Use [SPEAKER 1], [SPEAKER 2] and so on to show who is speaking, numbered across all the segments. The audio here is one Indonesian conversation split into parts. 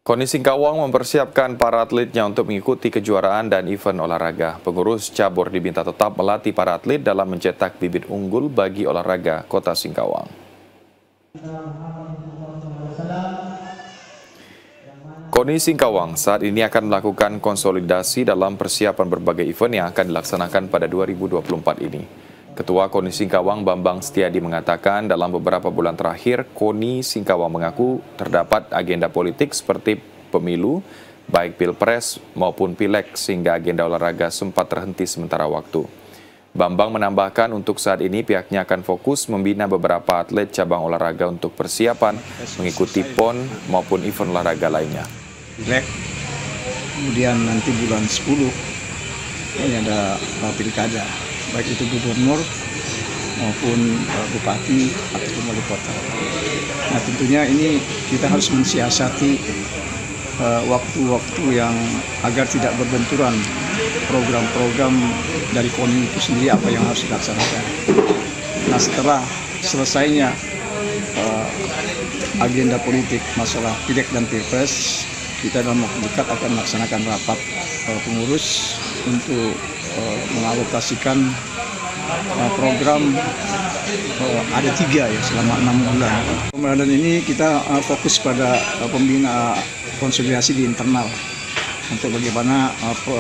[SPEAKER 1] KONI Singkawang mempersiapkan para atletnya untuk mengikuti kejuaraan dan event olahraga. Pengurus cabur diminta tetap melatih para atlet dalam mencetak bibit unggul bagi olahraga Kota Singkawang. KONI Singkawang saat ini akan melakukan konsolidasi dalam persiapan berbagai event yang akan dilaksanakan pada 2024 ini. Ketua KONI Singkawang Bambang Setiadi mengatakan dalam beberapa bulan terakhir, KONI Singkawang mengaku terdapat agenda politik seperti pemilu, baik pilpres maupun pileg, sehingga agenda olahraga sempat terhenti sementara waktu. Bambang menambahkan untuk saat ini pihaknya akan fokus membina beberapa atlet cabang olahraga untuk persiapan mengikuti PON maupun event olahraga lainnya.
[SPEAKER 2] Pileg, kemudian nanti bulan 10 ini ada pilkada, baik itu gubernur maupun bupati ataupun wali kota. Nah tentunya ini kita harus mensiasati waktu-waktu yang agar tidak berbenturan program-program dari KONI itu sendiri apa yang harus dilaksanakan. Nah setelah selesainya agenda politik masalah pileg dan pilpres, kita dalam waktu dekat akan melaksanakan rapat pengurus untuk mengalokasikan program ada 3 ya selama 6 bulan. Ramadan ini kita fokus pada pembina konsolidasi di internal untuk bagaimana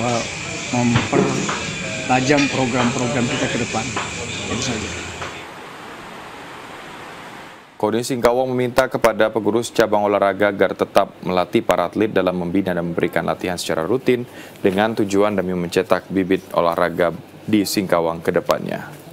[SPEAKER 2] mempertajam program-program kita ke depan. Itu saja.
[SPEAKER 1] KONI Singkawang meminta kepada pengurus cabang olahraga agar tetap melatih para atlet dalam membina dan memberikan latihan secara rutin dengan tujuan demi mencetak bibit olahraga di Singkawang ke depannya.